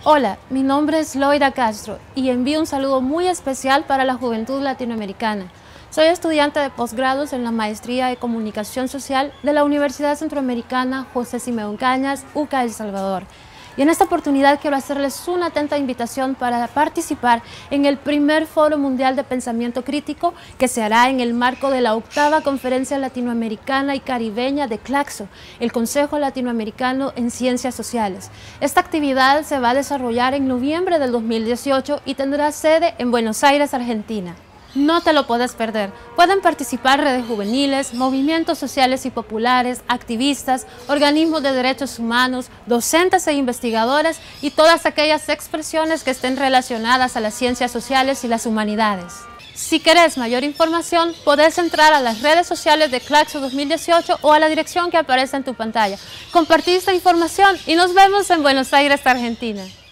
Hola, mi nombre es Loida Castro y envío un saludo muy especial para la juventud latinoamericana. Soy estudiante de posgrados en la Maestría de Comunicación Social de la Universidad Centroamericana José Simeón Cañas, UCA El Salvador. Y en esta oportunidad quiero hacerles una atenta invitación para participar en el primer Foro Mundial de Pensamiento Crítico que se hará en el marco de la 8ª Conferencia Latinoamericana y Caribeña de CLACSO, el Consejo Latinoamericano en Ciencias Sociales. Esta actividad se va a desarrollar en noviembre del 2018 y tendrá sede en Buenos Aires, Argentina. No te lo puedes perder. Pueden participar redes juveniles, movimientos sociales y populares, activistas, organismos de derechos humanos, docentes e investigadores y todas aquellas expresiones que estén relacionadas a las ciencias sociales y las humanidades. Si querés mayor información, podés entrar a las redes sociales de CLACSO 2018 o a la dirección que aparece en tu pantalla. Compartí esta información y nos vemos en Buenos Aires, Argentina.